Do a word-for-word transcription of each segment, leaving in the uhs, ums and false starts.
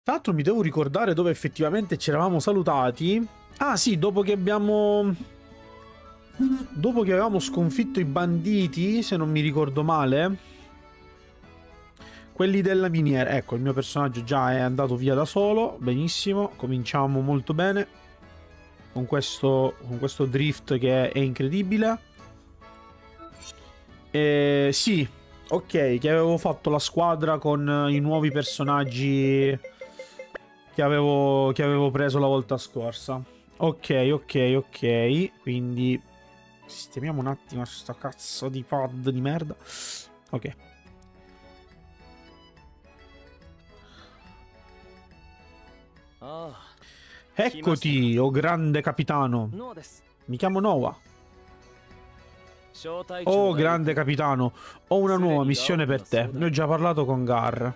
Tra l'altro mi devo ricordare dove effettivamente ci eravamo salutati. Ah sì, dopo che abbiamo... Dopo che avevamo sconfitto i banditi, se non mi ricordo male. Quelli della miniera. Ecco, il mio personaggio già è andato via da solo. Benissimo, cominciamo molto bene. Con questo, con questo drift che è incredibile. E sì, ok, che avevo fatto la squadra con i nuovi personaggi... Che avevo, che avevo preso la volta scorsa. Ok, ok, ok. Quindi sistemiamo un attimo sto cazzo di pad di merda. Ok. Eccoti, o oh grande capitano. Mi chiamo Noah. Oh grande capitano, ho una nuova missione per te. Ne ho già parlato con Gar.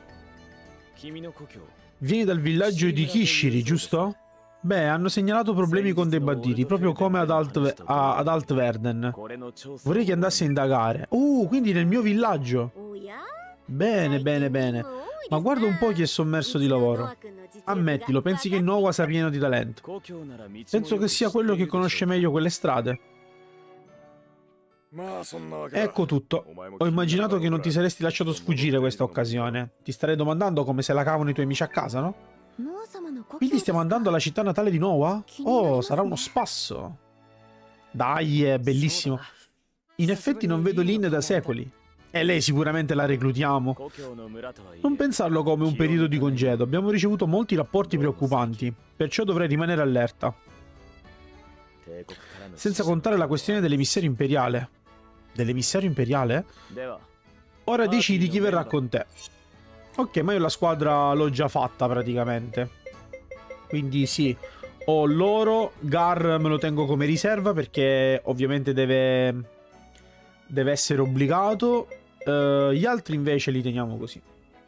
Vieni dal villaggio di Kishiri, giusto? Beh, hanno segnalato problemi con dei banditi, proprio come ad, Alt a, ad Altverden. Vorrei che andassi a indagare. Uh, quindi nel mio villaggio. Bene, bene, bene. Ma guarda un po' chi è sommerso di lavoro. Ammettilo, pensi che Noah sia pieno di talento. Penso che sia quello che conosce meglio quelle strade. Ecco tutto. Ho immaginato che non ti saresti lasciato sfuggire questa occasione. Ti starei domandando come se la cavano i tuoi amici a casa, no? Quindi stiamo andando alla città natale di Noah? Oh, sarà uno spasso. Dai, è bellissimo. In effetti non vedo Lin da secoli. E lei sicuramente la reclutiamo. Non pensarlo come un periodo di congedo. Abbiamo ricevuto molti rapporti preoccupanti, perciò dovrei rimanere allerta. Senza contare la questione dell'emissario imperiale. Dell'emissario imperiale? Ora decidi chi verrà con te. Ok, ma io la squadra l'ho già fatta praticamente. Quindi sì, ho loro. Gar me lo tengo come riserva perché ovviamente deve, deve essere obbligato. Uh, gli altri invece li teniamo così.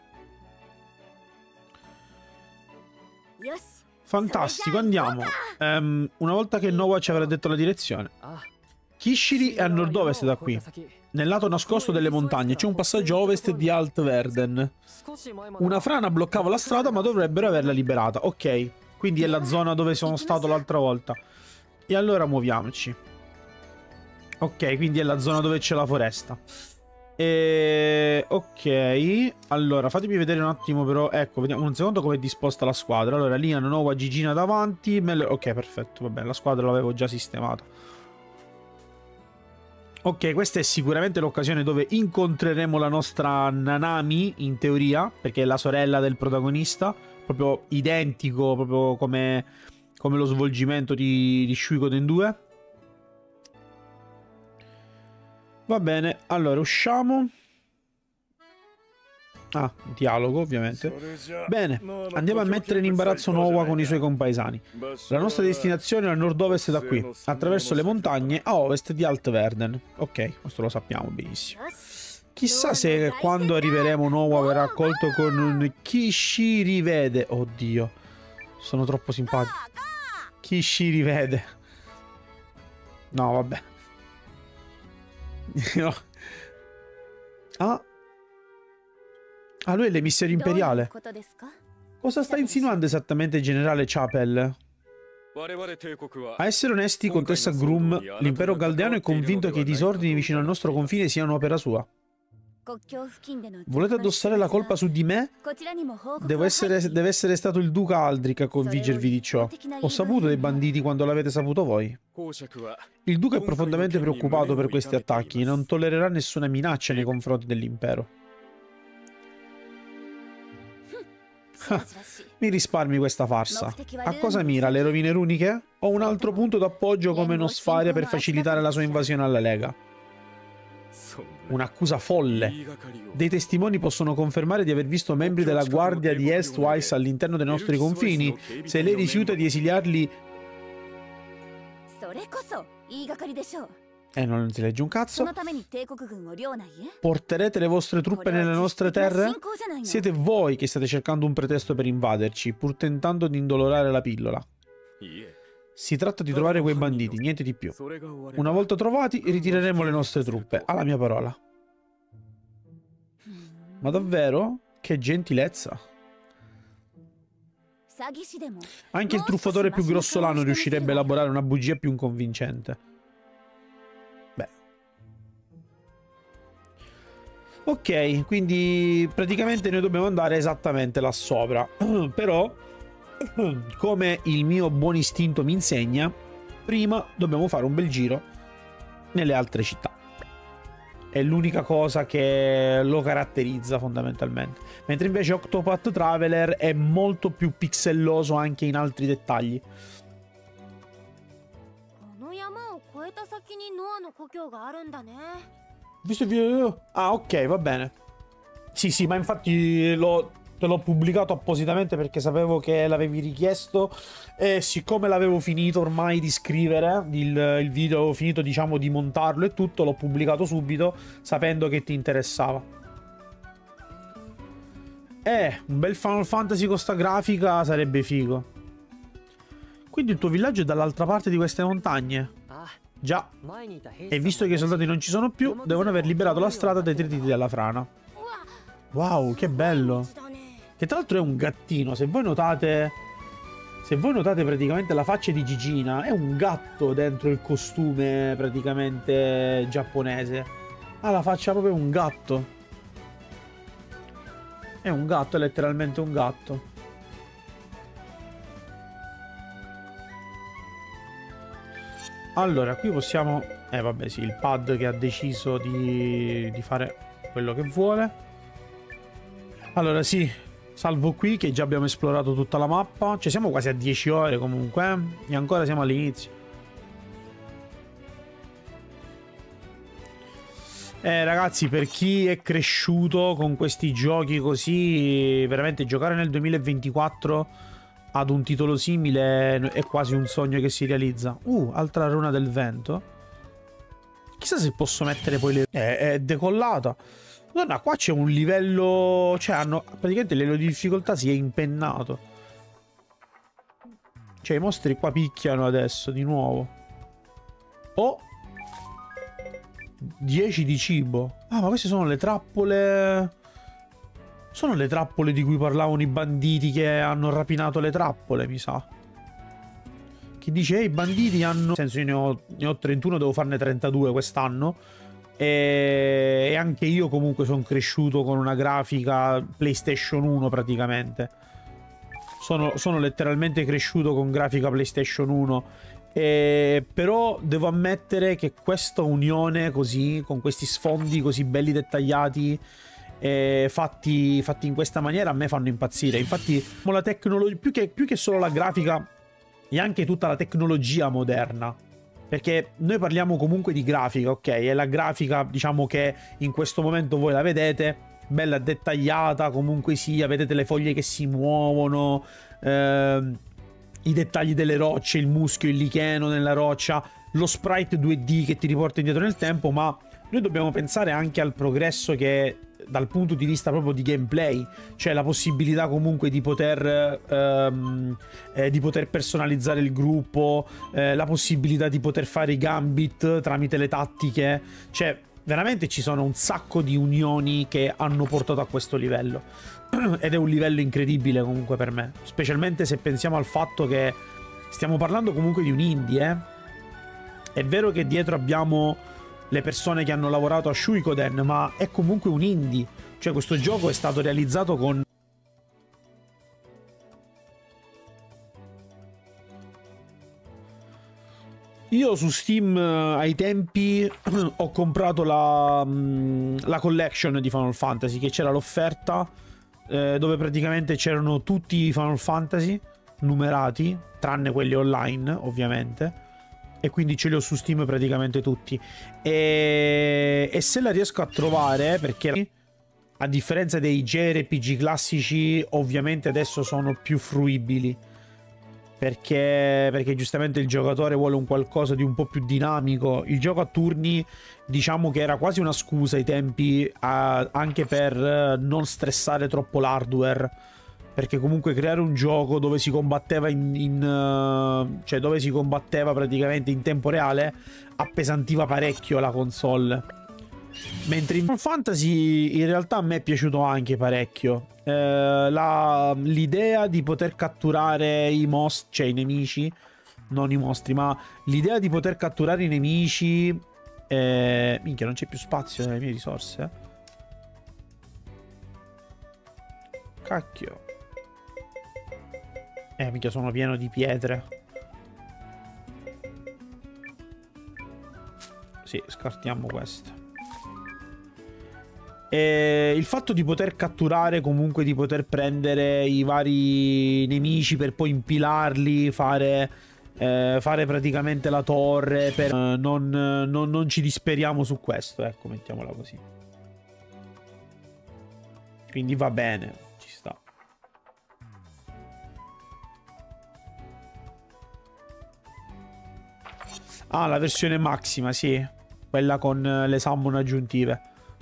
Fantastico, andiamo. Um, una volta che Noah ci avrà detto la direzione. Kishiri è a nord-ovest da qui. Nel lato nascosto delle montagne c'è un passaggio a ovest di Altverden. Una frana bloccava la strada ma dovrebbero averla liberata. Ok, quindi è la zona dove sono stato l'altra volta. E allora muoviamoci. Ok, quindi è la zona dove c'è la foresta. E... ok, allora fatemi vedere un attimo però. Ecco, vediamo un secondo come è disposta la squadra. Allora, Lian, Noah, Gigina davanti. Mel... Ok, perfetto, vabbè, la squadra l'avevo già sistemata. Ok, questa è sicuramente l'occasione dove incontreremo la nostra Nanami, in teoria, perché è la sorella del protagonista, proprio identico, proprio come, come lo svolgimento di, di Suikoden due. Va bene, allora usciamo. Ah, dialogo ovviamente. Bene, andiamo a mettere in imbarazzo Noah con i suoi compaesani. La nostra destinazione è al nord-ovest da qui, attraverso le montagne a ovest di Altverden. Ok, questo lo sappiamo benissimo. Chissà se quando arriveremo Noah verrà accolto con un Kishiri vede. Oddio, sono troppo simpatico. Kishiri vede. No, vabbè. No. Ah. Ah, lui è l'emissario imperiale. Cosa sta insinuando esattamente generale Chapel? A essere onesti, contessa Grum, l'impero galdeano è convinto che i disordini vicino al nostro confine siano opera sua. Volete addossare la colpa su di me? Deve essere, deve essere stato il duca Aldrich a convincervi di ciò. Ho saputo dei banditi quando l'avete saputo voi. Il duca è profondamente preoccupato per questi attacchi e non tollererà nessuna minaccia nei confronti dell'impero. Mi risparmi questa farsa. A cosa mira? Le rovine runiche? Ho un altro punto d'appoggio come Nosfaria per facilitare la sua invasione alla Lega. Un'accusa folle. Dei testimoni possono confermare di aver visto membri della guardia di Estwise all'interno dei nostri confini. Se lei rifiuta di esiliarli... E eh, non si legge un cazzo. Porterete le vostre truppe nelle nostre terre? Siete voi che state cercando un pretesto per invaderci, pur tentando di indolorare la pillola. Si tratta di trovare quei banditi, niente di più. Una volta trovati, ritireremo le nostre truppe, alla mia parola. Ma davvero? Che gentilezza. Anche il truffatore più grossolano riuscirebbe a elaborare una bugia più convincente. Beh. Ok, quindi praticamente noi dobbiamo andare esattamente là sopra. Però, come il mio buon istinto mi insegna, prima dobbiamo fare un bel giro nelle altre città. È l'unica cosa che lo caratterizza fondamentalmente. Mentre invece Octopath Traveler è molto più pixelloso anche in altri dettagli. Visto il video... Ah, ok, va bene. Sì, sì, ma infatti lo... te l'ho pubblicato appositamente perché sapevo che l'avevi richiesto e siccome l'avevo finito ormai di scrivere il, il video, avevo finito diciamo di montarlo e tutto, l'ho pubblicato subito sapendo che ti interessava. Eh, un bel Final Fantasy con sta grafica sarebbe figo. Quindi il tuo villaggio è dall'altra parte di queste montagne? Già. E visto che i soldati non ci sono più, devono aver liberato la strada dai trititi della frana. Wow, che bello. Che tra l'altro è un gattino, se voi notate... Se voi notate praticamente la faccia di Gigina, è un gatto dentro il costume praticamente giapponese. Ha la faccia proprio un gatto. È un gatto, è letteralmente un gatto. Allora, qui possiamo... Eh vabbè sì, il pad che ha deciso di, di fare quello che vuole. Allora sì... Salvo qui che già abbiamo esplorato tutta la mappa. Cioè siamo quasi a dieci ore comunque eh? E ancora siamo all'inizio. Eh ragazzi, per chi è cresciuto con questi giochi così, veramente giocare nel duemilaventiquattro ad un titolo simile è quasi un sogno che si realizza. Uh, altra runa del vento. Chissà se posso mettere poi le... Eh, è decollata. Guarda, qua c'è un livello... Cioè, hanno... praticamente il livello di difficoltà si è impennato. Cioè, i mostri qua picchiano adesso, di nuovo. Oh! dieci di cibo. Ah, ma queste sono le trappole... Sono le trappole di cui parlavano i banditi che hanno rapinato le trappole, mi sa. Chi dice, eh, i banditi hanno... Nel senso, io ne ho, ne ho trentuno, devo farne trentadue quest'anno. E anche io comunque sono cresciuto con una grafica PlayStation uno praticamente. Sono, sono letteralmente cresciuto con grafica PlayStation uno. E però devo ammettere che questa unione così, con questi sfondi così belli dettagliati, e fatti, fatti in questa maniera, a me fanno impazzire. Infatti la tecnologia, più che, più che solo la grafica, è anche tutta la tecnologia moderna. Perché noi parliamo comunque di grafica, ok? E la grafica, diciamo che in questo momento voi la vedete, bella dettagliata, comunque sia, vedete le foglie che si muovono, ehm, i dettagli delle rocce, il muschio, il licheno nella roccia, lo sprite due D che ti riporta indietro nel tempo, ma noi dobbiamo pensare anche al progresso che dal punto di vista proprio di gameplay, cioè la possibilità comunque di poter ehm, eh, di poter personalizzare il gruppo, eh, la possibilità di poter fare i gambit tramite le tattiche, cioè veramente ci sono un sacco di unioni che hanno portato a questo livello ed è un livello incredibile comunque per me, specialmente se pensiamo al fatto che stiamo parlando comunque di un indie, eh? È vero che dietro abbiamo le persone che hanno lavorato a Suikoden, ma è comunque un indie. Cioè questo gioco è stato realizzato con... Io su Steam ai tempi ho comprato la, la collection di Final Fantasy, che c'era l'offerta eh, dove praticamente c'erano tutti i Final Fantasy numerati, tranne quelli online ovviamente. E quindi ce li ho su Steam praticamente tutti. E, e se la riesco a trovare, perché a differenza dei J R P G classici, ovviamente adesso sono più fruibili. Perché, perché giustamente il giocatore vuole un qualcosa di un po' più dinamico. Il gioco a turni, diciamo che era quasi una scusa ai tempi, a, anche per non stressare troppo l'hardware. Perché comunque creare un gioco dove si combatteva in, in uh, cioè dove si combatteva praticamente in tempo reale appesantiva parecchio la console. Mentre in Final Fantasy in realtà a me è piaciuto anche parecchio. Eh, l'idea di poter catturare i mostri, cioè i nemici, non i mostri, ma l'idea di poter catturare i nemici... Eh, minchia, non c'è più spazio nelle mie risorse. Eh. Cacchio. Eh, minchia, sono pieno di pietre. Sì, scartiamo questo. E il fatto di poter catturare, comunque di poter prendere i vari nemici per poi impilarli, fare, eh, fare praticamente la torre, per, eh, non, non, non ci disperiamo su questo, ecco, mettiamola così. Quindi va bene, ci sta. Ah, la versione massima, sì. Quella con le summon aggiuntive.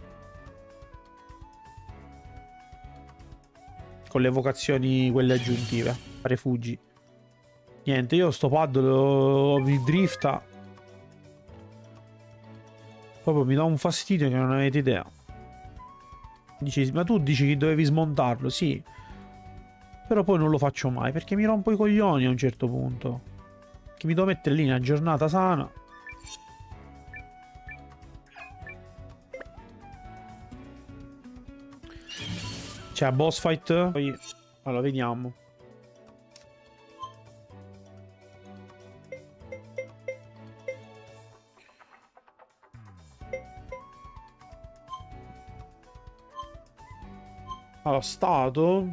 Con le vocazioni quelle aggiuntive. Refugi. Niente, io sto pad lo mi drifta. Proprio mi dà un fastidio che non avete idea. Dici, ma tu dici che dovevi smontarlo? Sì. Però poi non lo faccio mai perché mi rompo i coglioni a un certo punto. Che mi devo mettere lì una giornata sana. C'è boss fight. Poi... Allora, vediamo. Allora, stato.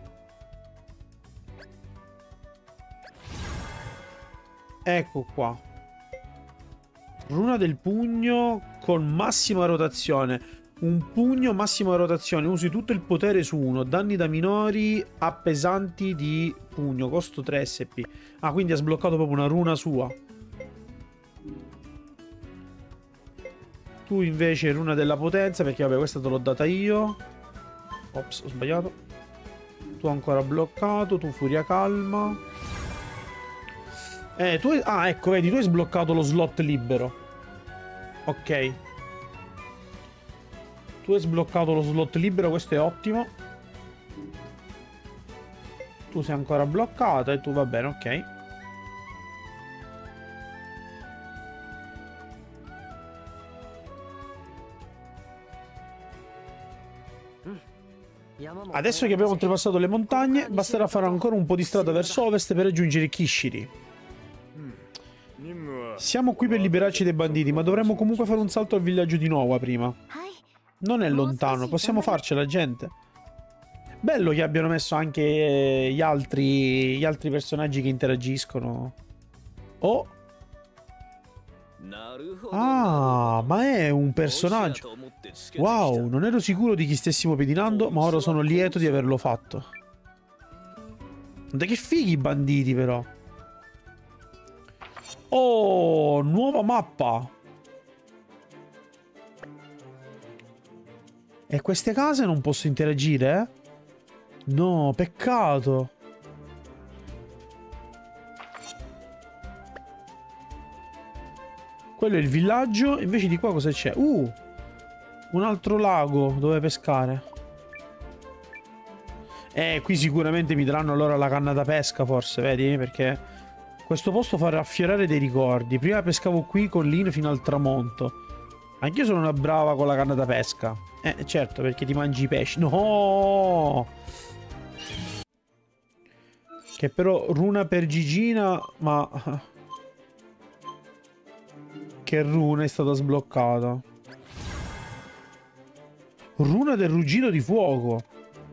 Ecco qua. Runa del pugno con massima rotazione. Un pugno massima rotazione. Usi tutto il potere su uno. Danni da minori a pesanti di pugno. Costo tre S P. Ah, quindi ha sbloccato proprio una runa sua. Tu invece runa della potenza. Perché vabbè, questa te l'ho data io. Ops, ho sbagliato. Tu ancora bloccato. Tu furia calma. Eh, tu hai... Ah, ecco, vedi, tu hai sbloccato lo slot libero. Ok. Tu hai sbloccato lo slot libero, questo è ottimo. Tu sei ancora bloccata e tu va bene, ok. Adesso che abbiamo oltrepassato le montagne, basterà fare ancora un po' di strada verso ovest per raggiungere Kishiri. Siamo qui per liberarci dai banditi, ma dovremmo comunque fare un salto al villaggio di Nowa prima. Non è lontano, possiamo farcela, gente. Bello che abbiano messo anche gli altri, gli altri personaggi che interagiscono. Oh! Ah, ma è un personaggio. Wow, non ero sicuro di chi stessimo pedinando, ma ora sono lieto di averlo fatto. Da che fighi i banditi, però. Oh, nuova mappa. E queste case non posso interagire, eh? No, peccato. Quello è il villaggio. Invece di qua cosa c'è? Uh, un altro lago dove pescare. Eh, qui sicuramente mi daranno allora la canna da pesca, forse, vedi? Perché questo posto fa raffiorare dei ricordi. Prima pescavo qui con Lin fino al tramonto. Anch'io sono una brava con la canna da pesca. Eh, certo, perché ti mangi i pesci. No! Che però runa per Gigina, ma... Che runa è stata sbloccata? Runa del ruggito di fuoco.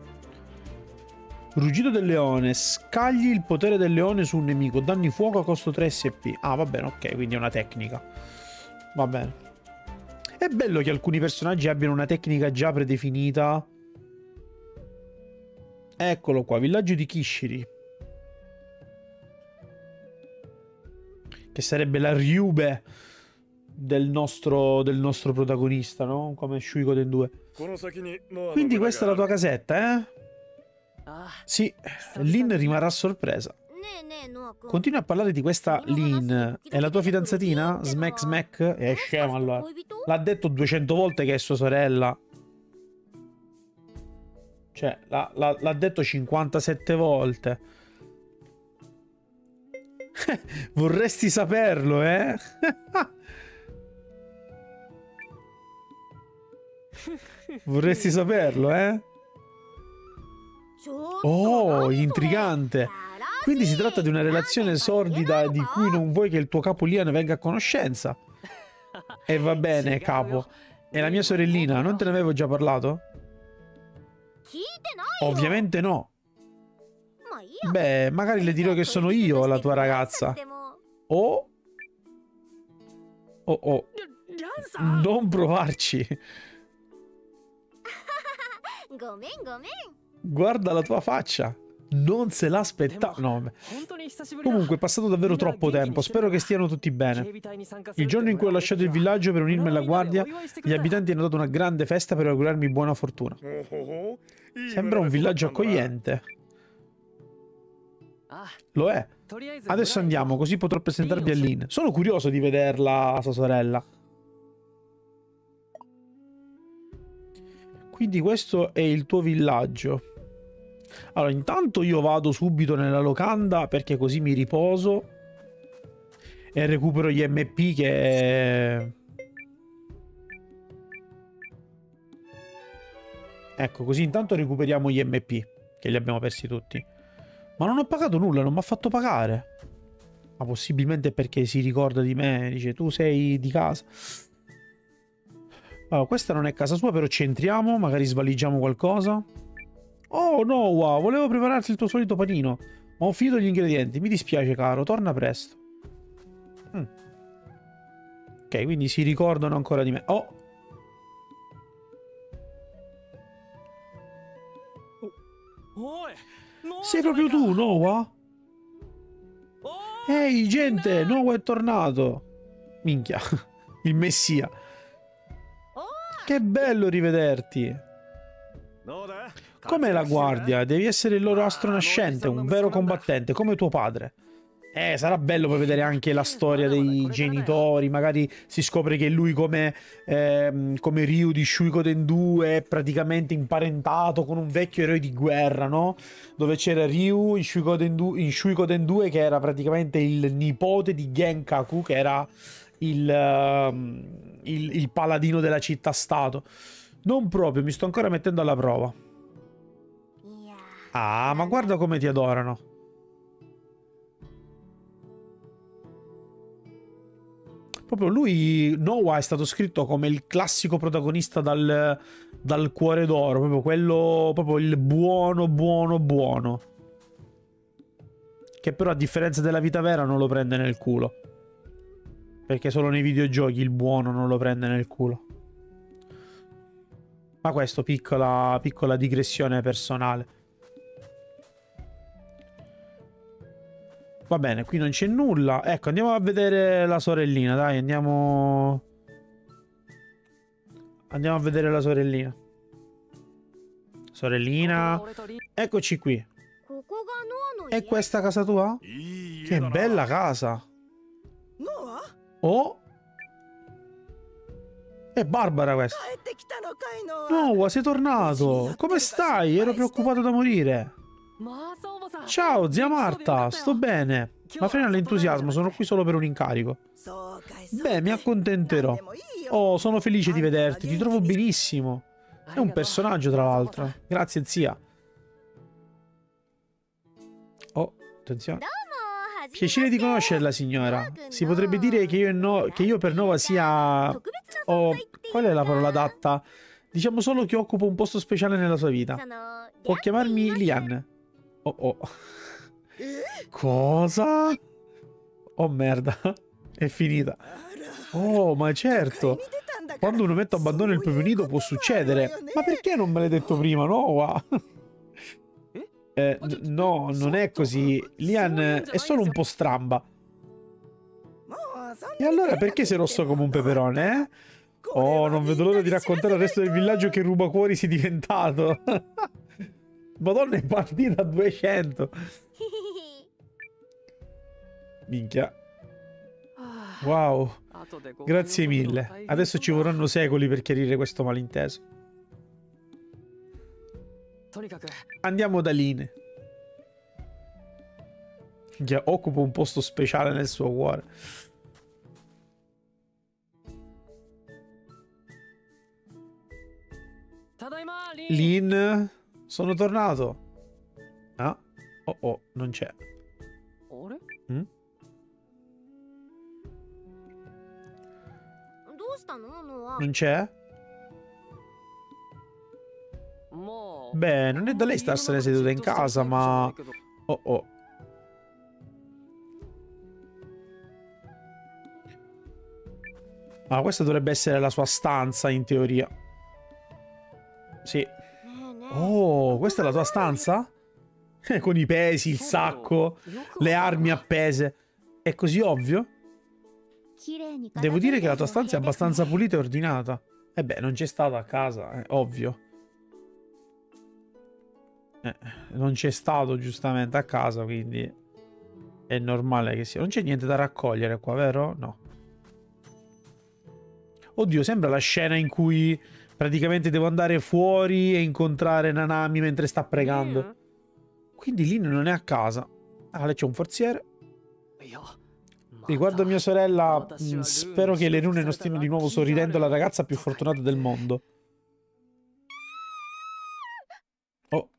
Ruggito del leone. Scagli il potere del leone su un nemico. Danni fuoco a costo tre S P. Ah, va bene, ok, quindi è una tecnica. Va bene. È bello che alcuni personaggi abbiano una tecnica già predefinita. Eccolo qua, villaggio di Kishiri. Che sarebbe la Ryube del nostro, del nostro protagonista, no? Come Suikoden due. Quindi questa è la tua casetta, eh? Sì, Lin rimarrà sorpresa. Continui a parlare di questa Lin. È la tua fidanzatina? Smack smack? È scema allora. L'ha detto duecento volte che è sua sorella. Cioè, l'ha detto cinquantasette volte. Vorresti saperlo, eh? Vorresti saperlo, eh? Oh, intrigante. Quindi si tratta di una relazione sordida di cui non vuoi che il tuo capo Lian venga a conoscenza. E va bene, capo. E la mia sorellina, non te ne avevo già parlato? Ovviamente no. Beh, magari le dirò che sono io la tua ragazza. O... Oh, oh. Non provarci. Guarda la tua faccia. Non se l'aspettava. No, beh. Comunque è passato davvero troppo tempo. Spero che stiano tutti bene. Il giorno in cui ho lasciato il villaggio per unirmi alla guardia, gli abitanti hanno dato una grande festa per augurarmi buona fortuna. Sembra un villaggio accogliente. Lo è. Adesso andiamo, così potrò presentarvi a Lin. Sono curioso di vederla, sua sorella. Quindi questo è il tuo villaggio. Allora, intanto io vado subito nella locanda perché così mi riposo e recupero gli M P che... Ecco, così intanto recuperiamo gli M P che li abbiamo persi tutti. Ma non ho pagato nulla, non mi ha fatto pagare. Ma possibilmente è perché si ricorda di me, dice tu sei di casa. Allora, questa non è casa sua, però ci entriamo, magari svaligiamo qualcosa. Oh no, wow, volevo prepararti il tuo solito panino, ma ho finito gli ingredienti. Mi dispiace, caro, torna presto. Mm. Ok, quindi si ricordano ancora di me. Oh! Sei proprio tu, Noah? Ehi, gente, Noah è tornato. Minchia, il messia. Che bello rivederti. Com'è la guardia? Devi essere il loro astro nascente, un vero combattente, come tuo padre. Eh, sarà bello poi vedere anche la storia dei genitori. Magari si scopre che lui come, eh, come Ryu di Suikoden due è praticamente imparentato con un vecchio eroe di guerra, no? Dove c'era Ryu in Suikoden due, in Suikoden due che era praticamente il nipote di Genkaku, che era il, uh, il, il paladino della città-stato. Non proprio, mi sto ancora mettendo alla prova. Ah, ma guarda come ti adorano. Proprio lui, Noah, è stato scritto come il classico protagonista dal, dal cuore d'oro, proprio quello, proprio il buono, buono, buono. Che però a differenza della vita vera non lo prende nel culo. Perché solo nei videogiochi il buono non lo prende nel culo. Ma questo, piccola, piccola digressione personale. Va bene, qui non c'è nulla. Ecco, andiamo a vedere la sorellina, dai, andiamo... Andiamo a vedere la sorellina. Sorellina. Eccoci qui. È questa casa tua? Che bella casa. Oh. È Barbara questa. Noah, sei tornato. Come stai? Ero preoccupato da morire. Ciao, zia Marta, sto bene. Ma frena l'entusiasmo, sono qui solo per un incarico. Beh, mi accontenterò. Oh, sono felice di vederti, ti trovo benissimo. È un personaggio, tra l'altro. Grazie, zia. Oh, attenzione. Piacere di conoscerla, signora. Si potrebbe dire che io, no, che io per Noah sia... Oh, qual è la parola adatta? Diciamo solo che occupo un posto speciale nella sua vita. Può chiamarmi Lian. Oh oh. Cosa? Oh merda. È finita. Oh, ma certo. Quando un ometto abbandona il proprio nido può succedere. Ma perché non me l'hai detto prima, Noah? Eh, no, non è così. Lian è solo un po' stramba. E allora perché sei rosso come un peperone, eh? Oh, non vedo l'ora di raccontare al resto del villaggio che rubacuori sei diventato. Madonna, è partita a duecento. Minchia. Wow. Grazie mille. Adesso ci vorranno secoli per chiarire questo malinteso. Andiamo da Line. Minchia, occupa un posto speciale nel suo cuore. Lin, sono tornato. Ah, oh oh, non c'è. Mm? Non c'è? Beh, non è da lei starsene seduta in casa, ma... Oh oh. Ah, questa dovrebbe essere la sua stanza, in teoria. Sì. Oh, questa è la tua stanza? Con i pesi, il sacco, le armi appese. È così ovvio? Devo dire che la tua stanza è abbastanza pulita e ordinata. E beh, non c'è stata a casa, è ovvio. Eh, non c'è stato giustamente a casa, quindi è normale che sia. Non c'è niente da raccogliere qua, vero? No. Oddio, sembra la scena in cui praticamente devo andare fuori e incontrare Nanami mentre sta pregando. Quindi Lin non è a casa. Ah, lei c'è un forziere. Riguardo mia sorella, mh, spero che le rune non stiano di nuovo sorridendo la ragazza più fortunata del mondo. Oh.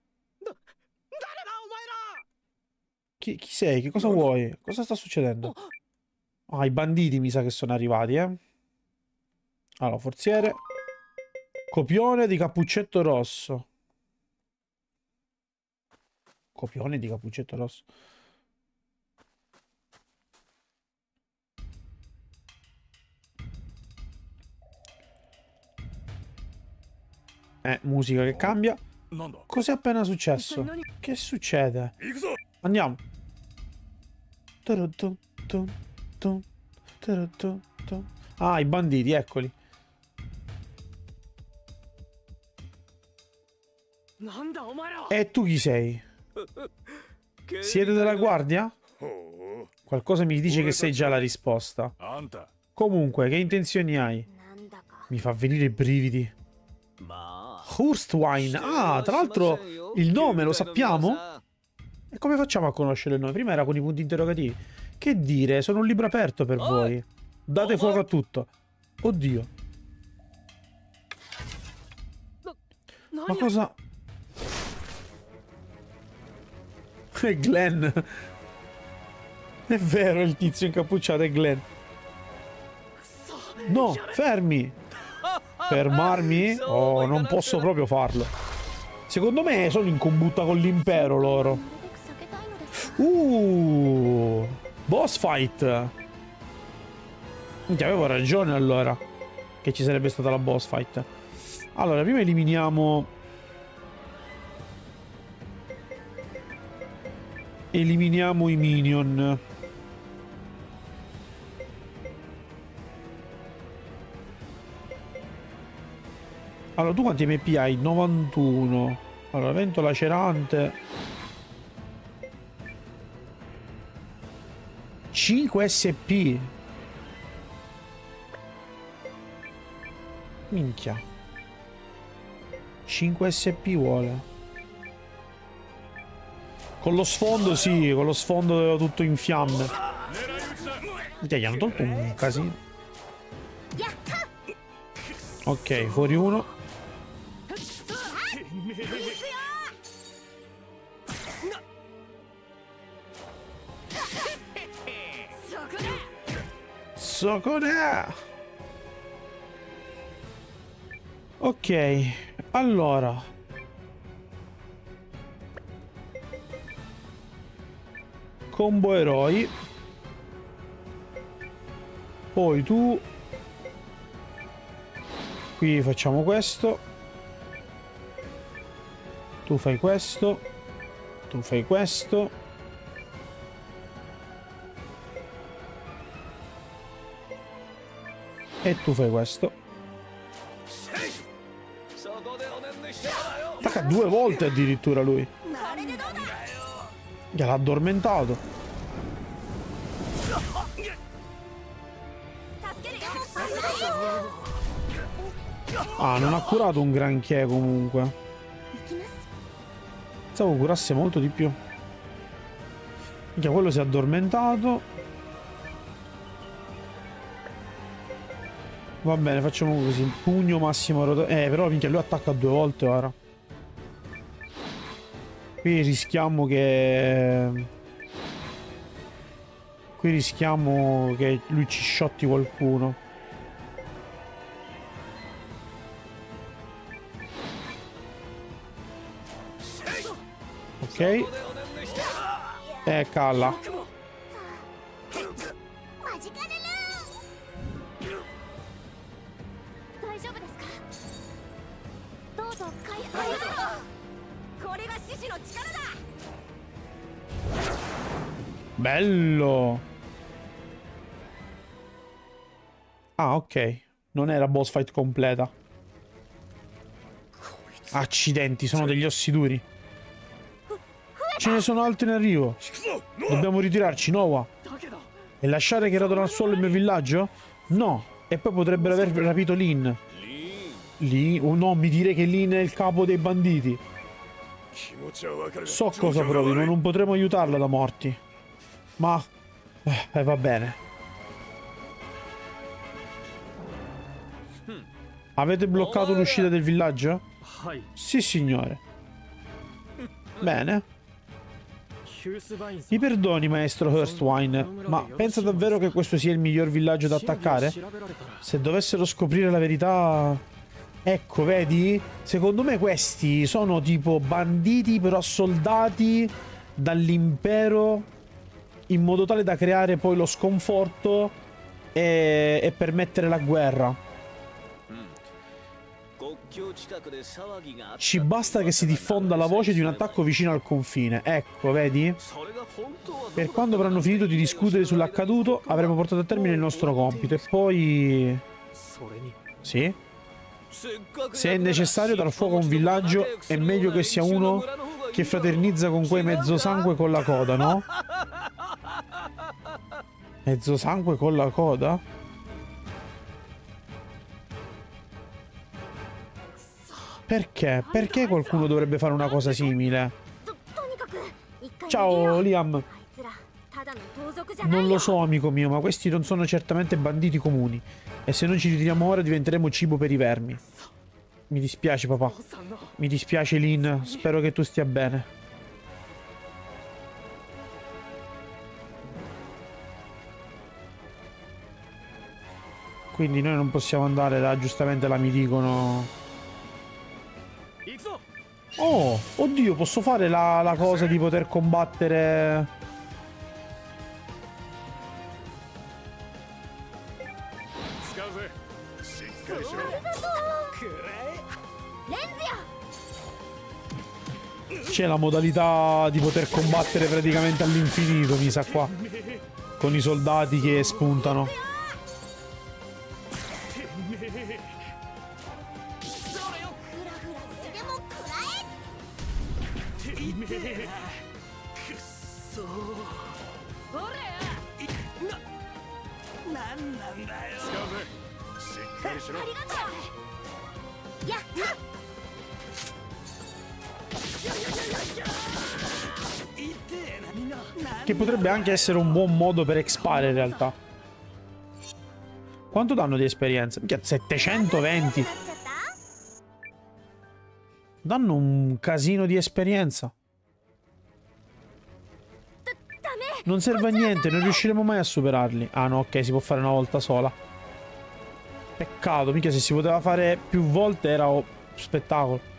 Chi, chi sei? Che cosa vuoi? Cosa sta succedendo? Ah, i banditi mi sa che sono arrivati, eh. Allora, forziere. Copione di cappuccetto rosso. Copione di cappuccetto rosso. Eh, musica che cambia. Cos'è appena successo? Che succede? Andiamo. Ah, i banditi, eccoli. E tu chi sei? Siete della guardia? Qualcosa mi dice che sei già la risposta. Comunque, che intenzioni hai? Mi fa venire i brividi. Hurstwine. Ah, tra l'altro il nome lo sappiamo? E come facciamo a conoscere il nome? Prima era con i punti interrogativi. Che dire, sono un libro aperto per voi. Date fuoco a tutto. Oddio. Ma cosa... È Glenn. È vero, il tizio incappucciato è Glenn. No, fermi. Fermarmi? Oh, non posso proprio farlo. Secondo me sono in combutta con l'impero loro. Uh, boss fight. Minchia, avevo ragione allora che ci sarebbe stata la boss fight. Allora, prima eliminiamo... Eliminiamo i minion. Allora, tu quanti M P hai? novantuno. Allora, vento lacerante. cinque S P. Minchia. cinque S P vuole. Con lo sfondo, sì, con lo sfondo tutto in fiamme. Minchia, gli hanno tolto un casino. Ok, fuori uno. Sokone. Ok, allora combo eroi. Poi tu qui facciamo questo. Tu fai questo. Tu fai questo. E tu fai questo. Attacca due volte addirittura lui. L'ha addormentato. Ah, non ha curato un granché comunque. Pensavo curasse molto di più. Minchia, quello si è addormentato. Va bene, facciamo così. Pugno massimo rotativo. Eh, però minchia, lui attacca due volte ora. Qui rischiamo che... Qui rischiamo che lui ci shotti qualcuno. Ok. Eh, calla. Bello. Ah, ok. Non era boss fight completa. Accidenti, sono degli ossi duri. Ce ne sono altri in arrivo. Dobbiamo ritirarci, Nowa. E lasciare che radano al suolo il mio villaggio? No. E poi potrebbero aver rapito Lin. Lin? Oh no, mi dire che Lin è il capo dei banditi. So cosa provi, ma non potremo aiutarla da morti. Ma... Eh, va bene. Avete bloccato l'uscita del villaggio? Sì, signore. Bene. Mi perdoni, maestro Hurstwine, ma pensa davvero che questo sia il miglior villaggio da attaccare? Se dovessero scoprire la verità... Ecco, vedi? Secondo me questi sono tipo banditi, però soldati dall'impero, in modo tale da creare poi lo sconforto e, e permettere la guerra. Ci basta che si diffonda la voce di un attacco vicino al confine. Ecco, vedi? Per quando avranno finito di discutere sull'accaduto, avremo portato a termine il nostro compito. E poi... Sì? Se è necessario dar fuoco a un villaggio, è meglio che sia uno che fraternizza con quei mezzosangue con la coda, no? Mezzosangue con la coda? Perché? Perché qualcuno dovrebbe fare una cosa simile? Ciao, Liam. Non lo so, amico mio, ma questi non sono certamente banditi comuni. E se non ci ritiriamo ora diventeremo cibo per i vermi. Mi dispiace, papà. Mi dispiace, Lin. Spero che tu stia bene. Quindi noi non possiamo andare là, giustamente là mi dicono... Oh, oddio, posso fare la, la cosa di poter combattere... C'è la modalità di poter combattere praticamente all'infinito, mi sa qua. Con i soldati che spuntano. Che potrebbe anche essere un buon modo per expare in realtà. Quanto danno di esperienza? Minchia, settecentoventi. Danno un casino di esperienza. Non serve a niente, non riusciremo mai a superarli. Ah no, ok, si può fare una volta sola. Peccato, mica se si poteva fare più volte era oh, spettacolo.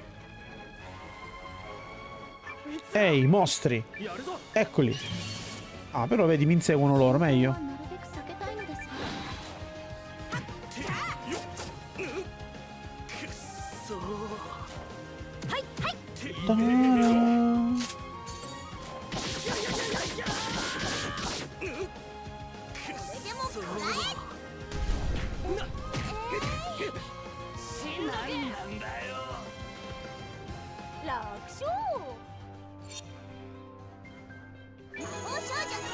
Ehi, mostri! Eccoli! Ah, però vedi, mi inseguono loro, meglio.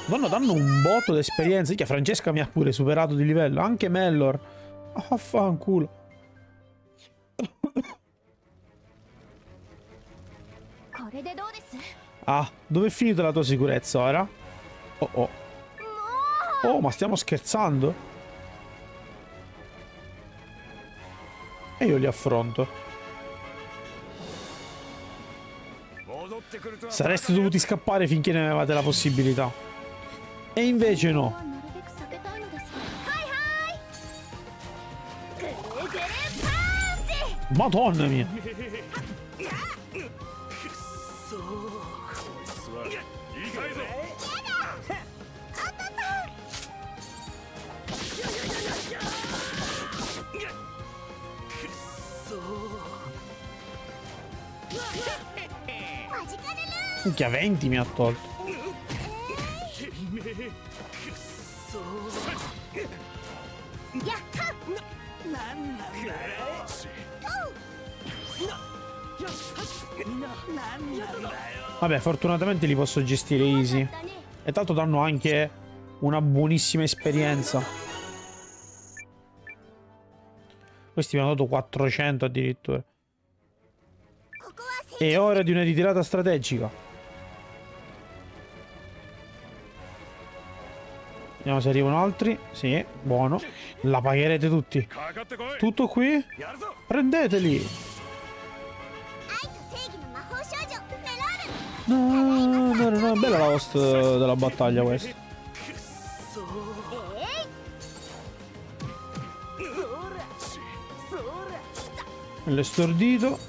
Vanno, danno un botto d'esperienza. Che Francesca mi ha pure superato di livello. Anche Mellor. Ah, fanculo. Ah, dove è finita la tua sicurezza ora? Oh oh. Oh, ma stiamo scherzando? E io li affronto. Sareste dovuti scappare finché ne avevate la possibilità. E invece no. Madonna mia. Minchia, venti mi ha tolto. Vabbè, fortunatamente li posso gestire easy. E tanto danno anche una buonissima esperienza. Questi mi hanno dato quattrocento addirittura. È ora di una ritirata strategica. Vediamo se arrivano altri. Sì, buono. La pagherete tutti. Tutto qui? Prendeteli. No, no, no, no. Bella la host della battaglia questa. L'ho stordito.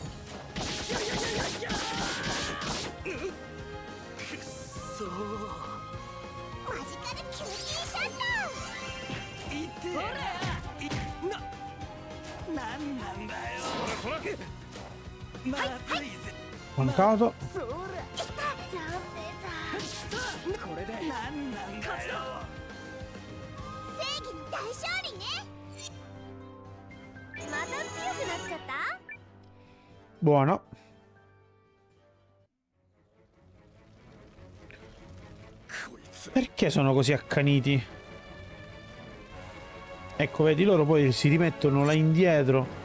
Mancato. Buono. Perché sono così accaniti? Ecco, vedi, loro poi si rimettono là indietro.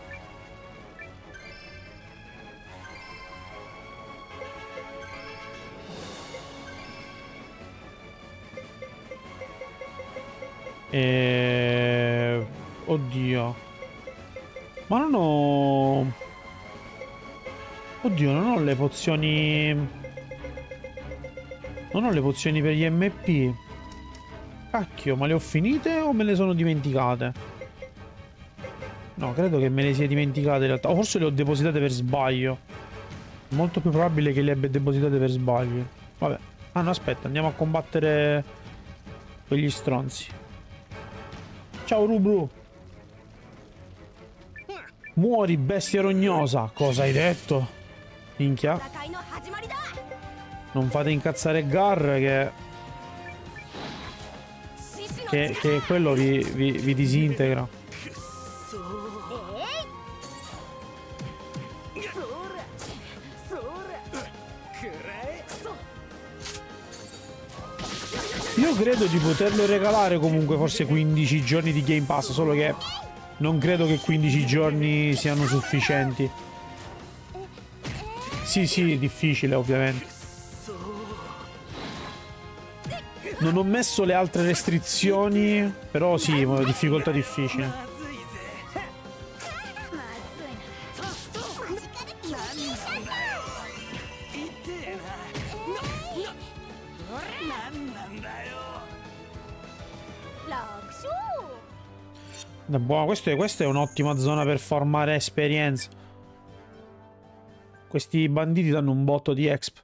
E... Oddio. Ma non ho... Oddio, non ho le pozioni... Non ho le pozioni per gli M P. Cacchio, ma le ho finite o me le sono dimenticate? No, credo che me le sia dimenticate in realtà. O forse le ho depositate per sbaglio. Molto più probabile che le abbia depositate per sbaglio. Vabbè. Ah no, aspetta, andiamo a combattere quegli stronzi. Ciao Rubru. Muori, bestia rognosa. Cosa hai detto? Minchia. Non fate incazzare Gar che... Che, che quello vi, vi, vi disintegra. Io credo di poterlo regalare comunque forse quindici giorni di Game Pass, solo che non credo che quindici giorni siano sufficienti. Sì, sì, difficile ovviamente. Non ho messo le altre restrizioni, però sì, difficoltà difficile. Buono, questo è, questa è un'ottima zona per farmare esperienza. Questi banditi danno un botto di exp.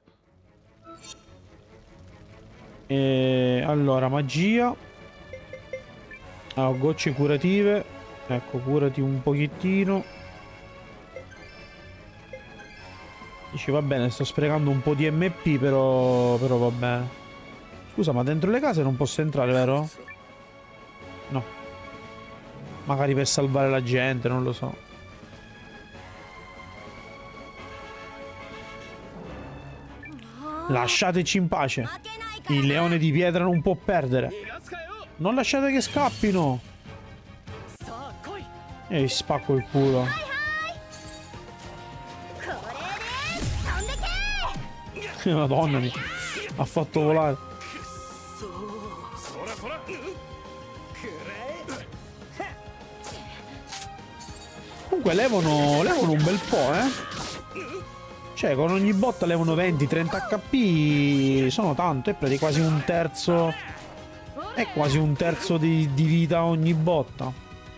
E allora, magia. Allora, gocce curative. Ecco, curati un pochettino. Dici, va bene, sto sprecando un po' di M P, però, però va bene. Scusa, ma dentro le case non posso entrare, vero? No. Magari per salvare la gente, non lo so. Lasciateci in pace. Il leone di pietra non può perdere. Non lasciate che scappino. E spacco il culo. Madonna mia. Ha fatto volare. Comunque levano, levano un bel po', eh. Cioè, con ogni botta levano venti trenta H P. Sono tanto, è praticamente quasi un terzo. È quasi un terzo di, di vita ogni botta.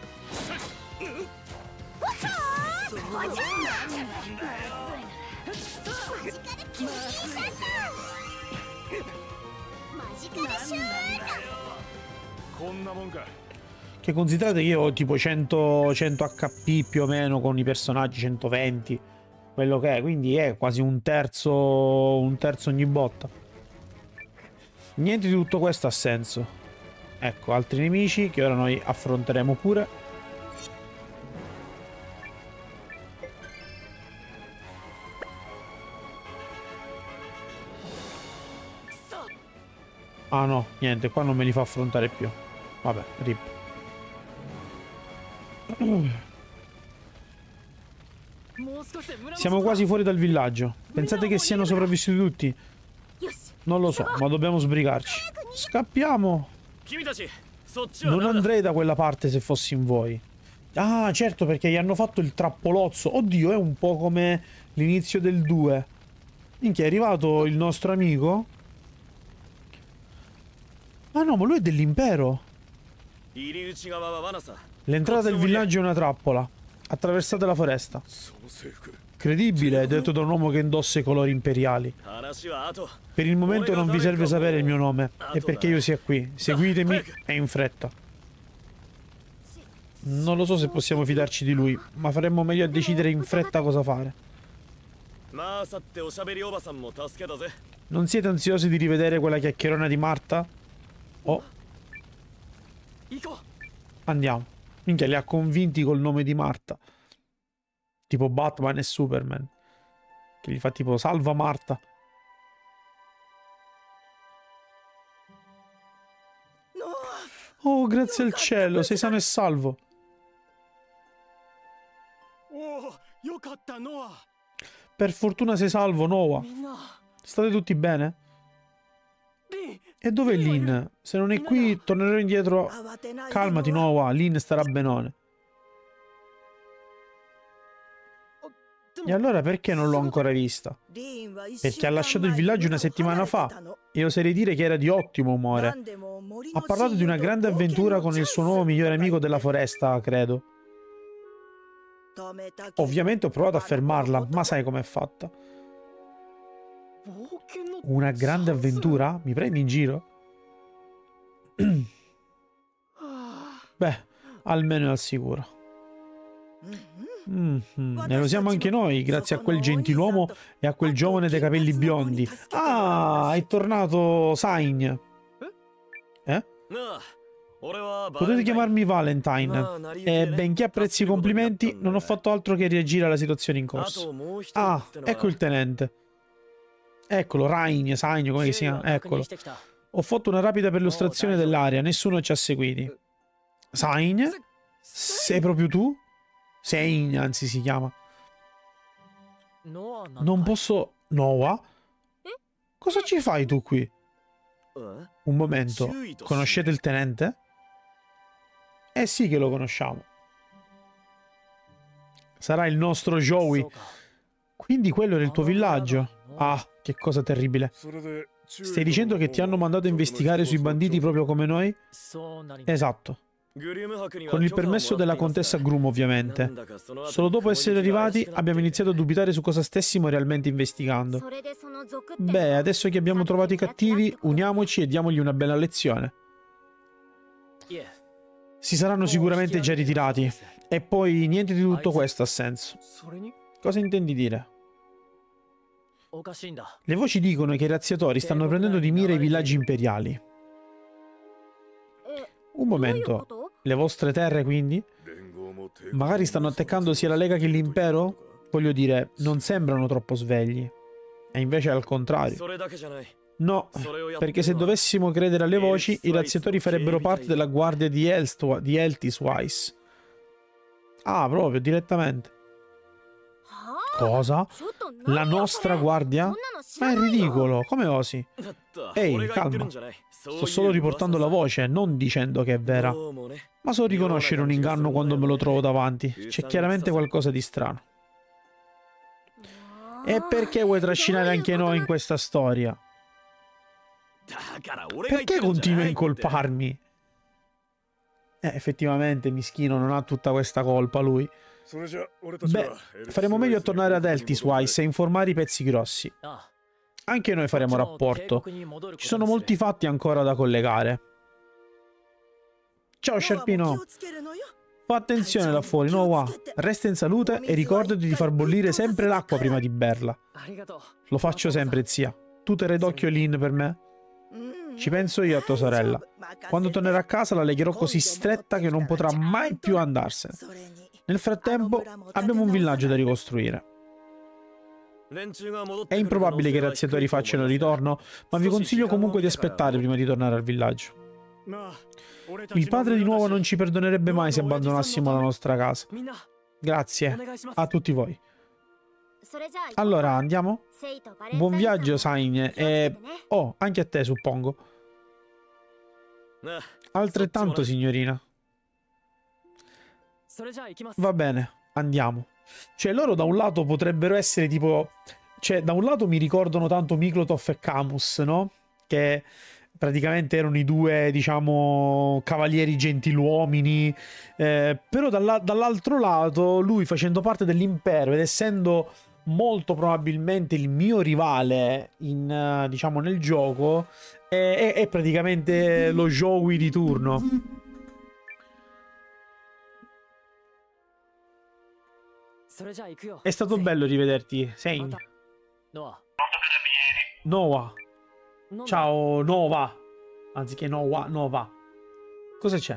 Che considerate che io ho tipo cento, cento H P più o meno con i personaggi, centoventi. Quello che è, quindi è quasi un terzo, un terzo ogni botta. Niente di tutto questo ha senso. Ecco, altri nemici che ora noi affronteremo pure. Ah no, niente, qua non me li fa affrontare più. Vabbè, rip. Siamo quasi fuori dal villaggio. Pensate che siano sopravvissuti tutti? Non lo so, ma dobbiamo sbrigarci. Scappiamo! Non andrei da quella parte se fossi in voi. Ah, certo, perché gli hanno fatto il trappolozzo. Oddio, è un po' come l'inizio del due. Minchia, è arrivato il nostro amico. Ah no, ma lui è dell'impero. L'entrata del villaggio è una trappola. Attraversate la foresta. Credibile, detto da un uomo che indossa i colori imperiali. Per il momento non vi serve sapere il mio nome. È perché io sia qui. Seguitemi e in fretta. Non lo so se possiamo fidarci di lui, ma faremmo meglio a decidere in fretta cosa fare. Non siete ansiosi di rivedere quella chiacchierona di Marta? Oh. Andiamo. Minchia, li ha convinti col nome di Marta. Tipo Batman e Superman. Che gli fa tipo salva Marta. Oh, grazie al cielo, sei sano e salvo. Per fortuna sei salvo, Noah. State tutti bene? E dov'è Lin? Se non è qui, tornerò indietro. Calmati, Noah, Lin starà benone. E allora perché non l'ho ancora vista? Perché ha lasciato il villaggio una settimana fa e oserei dire che era di ottimo umore. Ha parlato di una grande avventura con il suo nuovo migliore amico della foresta, credo. Ovviamente ho provato a fermarla, ma sai com'è fatta. Una grande avventura? Mi prendi in giro? Beh, almeno è al sicuro. Mm-hmm. Ne lo siamo anche noi, grazie a quel gentiluomo e a quel giovane dai capelli biondi. Ah, è tornato Sain. Eh? Potete chiamarmi Valentine. E benché apprezzi i complimenti, non ho fatto altro che reagire alla situazione in corso. Ah, ecco il tenente. Eccolo, Rain, Sain, come si chiama? Eccolo. Ho fatto una rapida perlustrazione dell'area, nessuno ci ha seguiti. Sain? Sei proprio tu? Sein, anzi si chiama. Non posso... Noah? Cosa ci fai tu qui? Un momento, conoscete il tenente? Eh sì che lo conosciamo. Sarà il nostro Joey. Quindi quello era il tuo villaggio? Ah, che cosa terribile. Stai dicendo che ti hanno mandato a investigare sui banditi proprio come noi? Esatto. Con il permesso della contessa Grum, ovviamente. Solo dopo essere arrivati abbiamo iniziato a dubitare su cosa stessimo realmente investigando. Beh, adesso che abbiamo trovato i cattivi, uniamoci e diamogli una bella lezione. Si saranno sicuramente già ritirati. E poi niente di tutto questo ha senso. Cosa intendi dire? Le voci dicono che i razziatori stanno prendendo di mira i villaggi imperiali. Un momento. Le vostre terre, quindi? Magari stanno attaccando sia la Lega che l'impero? Voglio dire, non sembrano troppo svegli. E invece è al contrario. No, perché se dovessimo credere alle voci, i razziatori farebbero parte della guardia di, Elstwa di Eltiswise. Ah, proprio, direttamente. Cosa? La nostra guardia? Ma è ridicolo, come osi? Ehi, calma. Sto solo riportando la voce, non dicendo che è vera. Ma so riconoscere un inganno quando me lo trovo davanti. C'è chiaramente qualcosa di strano. E perché vuoi trascinare anche noi in questa storia? Perché continui a incolparmi? Eh, effettivamente, mischino, non ha tutta questa colpa lui. Beh, faremo meglio a tornare ad Eltiswise e informare i pezzi grossi. Anche noi faremo rapporto. Ci sono molti fatti ancora da collegare. Ciao Sciarpino. Fa attenzione là fuori, no wa. Resta in salute e ricordati di far bollire sempre l'acqua prima di berla. Lo faccio sempre, zia. Tu terrai d'occhio Lin per me? Ci penso io a tua sorella. Quando tornerà a casa la legherò così stretta che non potrà mai più andarsene. Nel frattempo abbiamo un villaggio da ricostruire. È improbabile che i razziatori facciano ritorno, ma vi consiglio comunque di aspettare prima di tornare al villaggio. Il padre di nuovo non ci perdonerebbe mai se abbandonassimo la nostra casa. Grazie a tutti voi. Allora, andiamo? Buon viaggio, Sain, e... oh, anche a te, suppongo. Altrettanto, signorina. Va bene, andiamo. Cioè, loro da un lato potrebbero essere tipo... Cioè, da un lato mi ricordano tanto Miklotov e Camus, no? Che praticamente erano i due, diciamo, cavalieri gentiluomini. Eh, però dall'altro lato, lui facendo parte dell'impero ed essendo molto probabilmente il mio rivale in, diciamo, nel gioco, è, è, è praticamente lo Joey di turno. È stato bello rivederti, Sein. Noah. Ciao, Nova. Anziché Noah, Nova. Cosa c'è?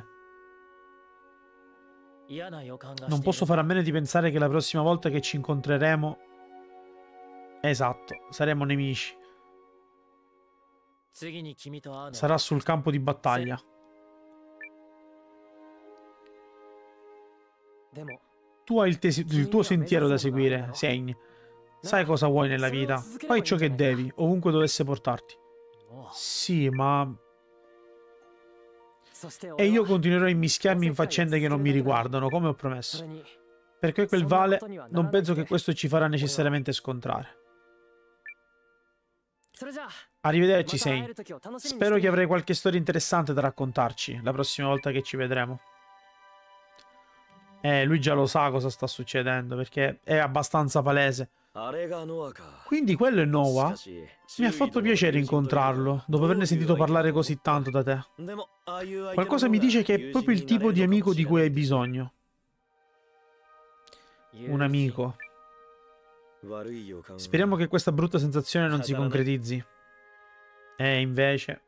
Non posso fare a meno di pensare che la prossima volta che ci incontreremo... Esatto, saremo nemici. Sarà sul campo di battaglia. Tu hai il, il tuo sentiero da seguire, Sein. Sai cosa vuoi nella vita. Fai ciò che devi, ovunque dovesse portarti. Sì, ma... E io continuerò a immischiarmi in faccende che non mi riguardano, come ho promesso. Perché quel Vale non penso che questo ci farà necessariamente scontrare. Arrivederci, Sein. Spero che avrai qualche storia interessante da raccontarci la prossima volta che ci vedremo. Eh, lui già lo sa cosa sta succedendo, perché è abbastanza palese. Quindi quello è Noah? Mi ha fatto piacere incontrarlo, dopo averne sentito parlare così tanto da te. Qualcosa mi dice che è proprio il tipo di amico di cui hai bisogno. Un amico. Speriamo che questa brutta sensazione non si concretizzi. E invece...